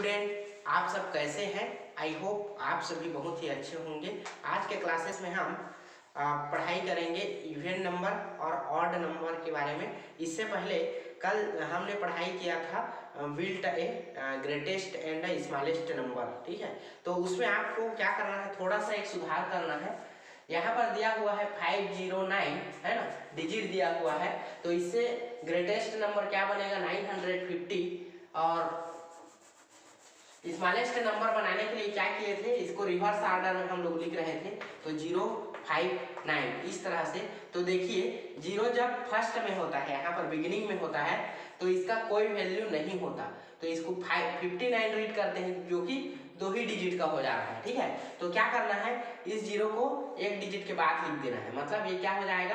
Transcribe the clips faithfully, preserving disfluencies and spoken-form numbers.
Student, आप सब कैसे हैं? आई होप आप सभी बहुत ही अच्छे होंगे। आज के क्लासेस में हम आ, पढ़ाई करेंगे इवन नंबर और ऑड नंबर के बारे में। इससे पहले कल हमने पढ़ाई किया था विल्ट a greatest and smallest number, ठीक है। तो उसमें आपको क्या करना है, थोड़ा सा एक सुधार करना है। यहाँ पर दिया हुआ है फाइव जीरो नाइन, है ना, डिजिट दिया हुआ है। तो इससे ग्रेटेस्ट नंबर क्या बनेगा, नाइन हंड्रेड फिफ्टी। और स्मॉलेस्ट नंबर बनाने के लिए क्या किए थे, इसको रिवर्स ऑर्डर में हम लोग लिख रहे थे। तो जीरो फाइव नाइन इस तरह से। तो देखिए जीरो जब फर्स्ट में होता है, यहाँ पर बिगिनिंग में होता है, तो इसका कोई वैल्यू नहीं होता। तो इसको फाइव फिफ्टी नाइन रीड करते हैं, जो कि दो ही डिजिट का हो जा रहा है, ठीक है। तो क्या करना है, इस जीरो को एक डिजिट के बाद लिख देना है। मतलब ये क्या हो जाएगा,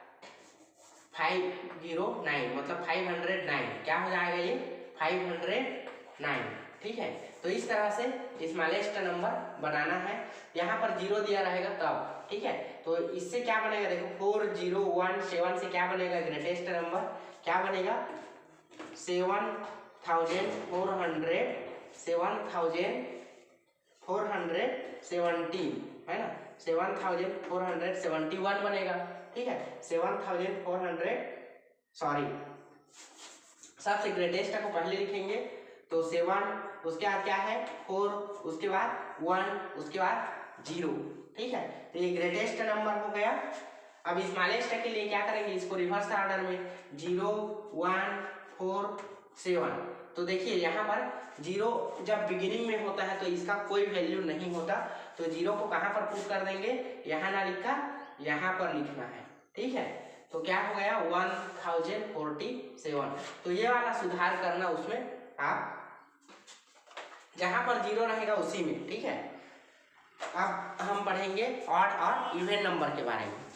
फाइव जीरो नाइन, मतलब फाइव हंड्रेड नाइन। क्या हो जाएगा ये, फाइव हंड्रेड नाइन, ठीक है। तो इस तरह से स्मॉलेस्ट नंबर बनाना है। यहाँ पर जीरो दिया रहेगा तब, ठीक है। तो इससे क्या बनेगा, देखो फोर जीरो वन सेवन से क्या बनेगा, ग्रेटेस्ट नंबर क्या बनेगा, seven thousand four hundred seven thousand four hundred seventeen, है ना, seven thousand four hundred seventy one बनेगा, ठीक है। Seven thousand four hundred sorry सबसे ग्रेटेस्ट को पहले लिखेंगे। तो सेवन, उसके बाद क्या है फोर, उसके बाद वन, उसके बाद जीरो, ठीक है। तो ये ग्रेटेस्ट नंबर हो गया। अब स्मॉलेस्ट के लिए क्या करेंगे, इसको रिवर्स ऑर्डर में जीरो वन फोर सेवन। तो देखिए यहाँ पर जीरो जब बिगिनिंग में होता है तो इसका कोई वैल्यू नहीं होता। तो जीरो को कहाँ पर पुट कर देंगे, यहाँ ना लिखा, यहाँ पर लिखना है, ठीक है। तो क्या हो गया, वन थाउजेंड फोर्टी सेवन। तो ये वाला सुधार करना उसमें, आप जहां पर जीरो रहेगा उसी में, ठीक है। अब हम पढ़ेंगे ऑड और इवन नंबर के बारे में।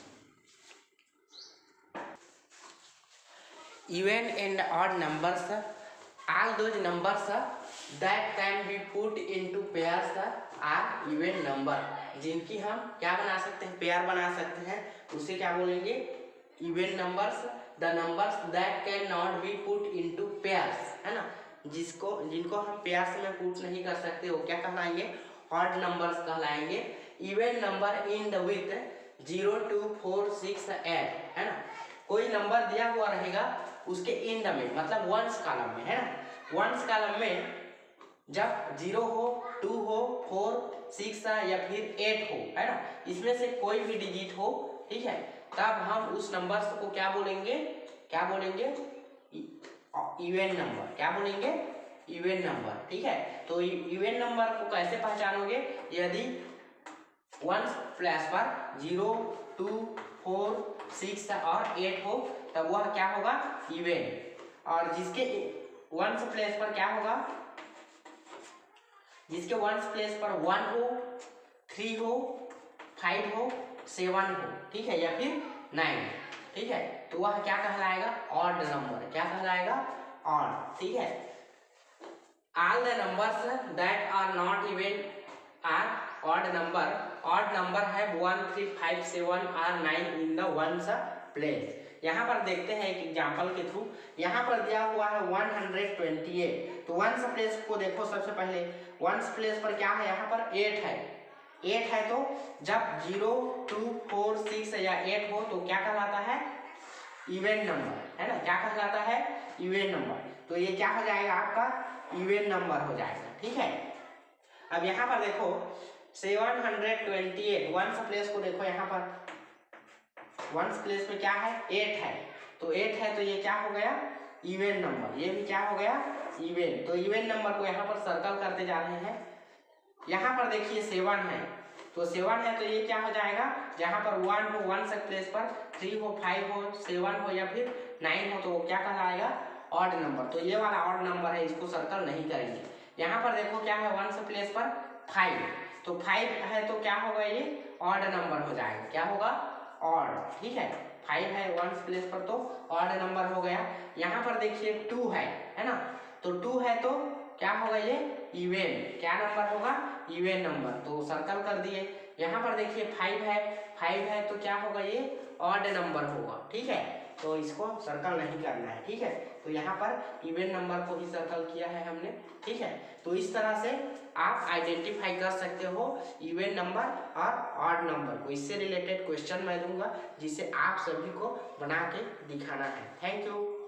Even and odd numbers are those numbers that can be put into pairs are even number. जिनकी हम क्या बना सकते हैं, पेयर बना सकते हैं, उसे क्या बोलेंगे, even numbers. The numbers that can not be put into pairs, है ना, जिसको जिनको हम पेयर्स में पुट नहीं कर सकते, वो क्या कहलाएंगे, ऑड नंबर्स कहलाएंगे। Even number in the with zero two four six eight, है ना, कोई नंबर दिया हुआ रहेगा उसके इंड में, मतलब वंस कॉलम में, है ना। वंस कॉलम में जब जीरो हो, टू हो, फोर, सिक्स या फिर एट हो, है ना, इसमें से कोई भी डिजिट हो, ठीक है, तब हम उस नंबर्स को क्या बोलेंगे, क्या बोलेंगे, इवन नंबर। क्या बोलेंगे, इवन नंबर, ठीक है। तो इवन नंबर को कैसे पहचानोगे, यदि वंस प्लेस पर जीरो टू फोर सिक्स और एट हो तब वह क्या होगा, इवन। और जिसके वंस प्लेस पर क्या होगा, जिसके वंस प्लेस पर वन हो, थ्री हो, फाइव हो, सेवन हो, ठीक है, या फिर नाइन, ठीक है, तो वह क्या कहलाएगा, ऑड नंबर। क्या कहलाएगा, ऑड, ठीक है। All the numbers that are not even are odd number. Odd number है one three five seven or nine in the ones place. यहाँ पर देखते हैं एक एग्जांपल के थ्रू। यहाँ पर दिया हुआ है वन हंड्रेड ट्वेंटी एट। तो वंस प्लेस को देखो, सबसे पहले वंस प्लेस पर क्या है, यहाँ पर एट है। एट है तो जब जीरो टू फोर सिक्स या एट हो तो क्या कहलाता है, इवन नंबर, है ना। क्या कहलाता है, इवन नंबर। तो ये क्या हो जाएगा, आपका इवन नंबर हो जाएगा, ठीक है। अब यहाँ पर देखो seven hundred twenty eight, ones place को देखो, यहाँ पर वंस प्लेस में क्या है, एट है। तो एट है तो ये क्या हो गया, इवन नंबर। ये भी क्या हो गया, इवन। तो इवन नंबर को यहाँ पर सर्कल करते जा रहे हैं। यहाँ पर देखिए सेवन है, तो सेवन है तो ये क्या हो जाएगा, जहाँ पर वन हो, वन से प्लेस पर थ्री हो, फाइव हो, सेवन हो या फिर नाइन हो, तो वो क्या कहलाएगा, ऑड नंबर। तो ये वाला ऑड नंबर है, इसको सर्कल नहीं करेंगे। यहाँ पर देखो क्या है, वन से प्लेस पर फाइव, तो फाइव है तो क्या होगा, ये ऑड नंबर हो जाएगा। क्या होगा, ऑड, ठीक है। फाइव है वन से प्लेस पर तो ऑड नंबर हो गया। यहाँ पर देखिए टू है, है ना, तो टू है तो क्या होगा, ये इवन। क्या नंबर होगा, इवन नंबर, तो सर्कल कर दिए। यहाँ पर देखिए फाइव है, फाइव है तो क्या होगा, ये ऑड नंबर होगा, ठीक है। तो इसको सर्कल नहीं करना है, ठीक है। तो यहाँ पर इवन नंबर को ही सर्कल किया है हमने, ठीक है। तो इस तरह से आप आइडेंटिफाई कर सकते हो इवन नंबर और ऑड नंबर को। इससे रिलेटेड क्वेश्चन मैं दूंगा जिसे आप सभी को बना के दिखाना है। Thank you.